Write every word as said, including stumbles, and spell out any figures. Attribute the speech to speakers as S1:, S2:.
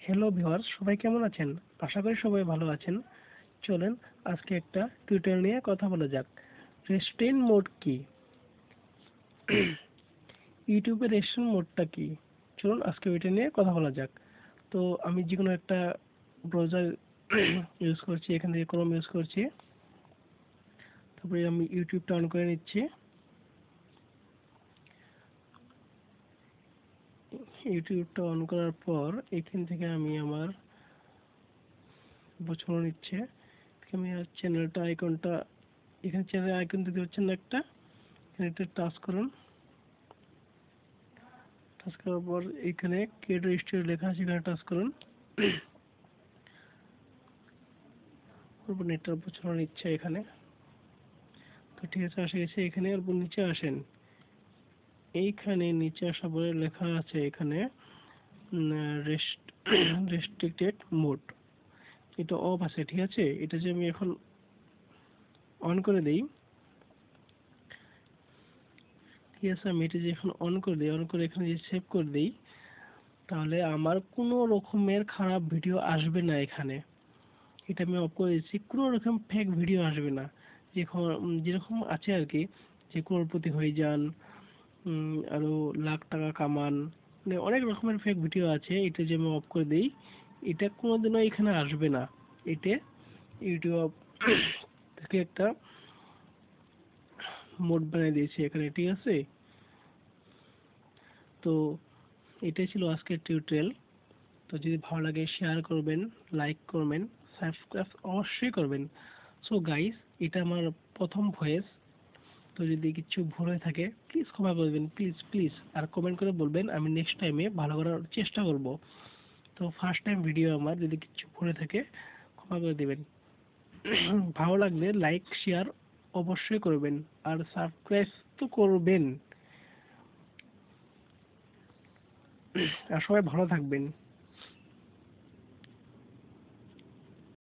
S1: Hello viewers, সবাই কেমন আছেন? আশা করি সবাই ভালো আছেন। চলেন আজকে একটা টিউটোরিয়াল নিয়ে কথা বলা যাক। রেস্ট্রেইন মোড কি? ইউটিউবের রেস্ট্রেইন মোডটা কি? চলুন আজকে ওইটা নিয়ে কথা বলা যাক। তো আমি যে কোনো একটা ব্রাউজার ইউজ করছি, এখান থেকে ক্রোম ইউজ করছি। তারপরে আমি ইউটিউবটা অন করে নিচ্ছি। ইউটিউবটা অন করার পর এখান থেকে আমি আমার বছর নিচ্ছে আমি আর চ্যানেলটা আইকনটা এখানে চ্যানেল আইকন দিতে হচ্ছেন না একটা, এখানে একটা টাচ করুন। টাচ করার পর এখানে ক্রিয়েট রেজিস্টার লেখা আছে, এখানে টাচ করুন। তারপর নেটটার বছর নিচ্ছে এখানে। তো ঠিক আছে, আসে গেছে এখানে। আর নিচে আসেন, এইখানে নিচে আসা পরে লেখা আছে এখানে রেস্ট রেস্ট্রিক্টেড মোড, এটা অফ আছে। ঠিক আছে, এটা যে আমি এখন অন করে দেই, ঠিক আছে, আমি এটা যে এখন অন করে দিই, অন করে এখানে যে সেভ করে দিই, তাহলে আমার কোনো রকমের খারাপ ভিডিও আসবে না এখানে। এটা আমি অফ করে দিচ্ছি, কোনো রকম ফেক ভিডিও আসবে না। যেরকম যেরকম আছে আর কি, যে crorepati হয়ে যান, আরো লাখ টাকা কামান, মানে অনেক রকমের ফেক ভিডিও আছে। এটা যে আমি অফ করে দিই, এটা কোনোদিনও এখানে আসবে না। এটা ইউটিউব থেকে একটা মোড বানিয়ে দিয়েছে এখানে। ঠিক আছে, তো এটাই ছিল আজকের টিউটোরিয়াল। তো যদি ভালো লাগে শেয়ার করবেন, লাইক করবেন, সাবস্ক্রাইব অবশ্যই করবেন। সো গাইস, এটা আমার প্রথম ভয়েস, তো যদি কিছু ভুল হয়ে থাকে প্লিজ ক্ষমা করবেন, প্লিজ প্লিজ। আর কমেন্ট করে বলবেন, আমি নেক্সট টাইমে ভালো করার চেষ্টা করব। তো ফার্স্ট টাইম ভিডিও আমার, যদি কিছু ভুল হয়ে থাকে ক্ষমা করে দিবেন। ভালো লাগলে লাইক শেয়ার অবশ্যই করবেন, আর সাবস্ক্রাইব তো করবেন। আর সবাই ভালো থাকবেন।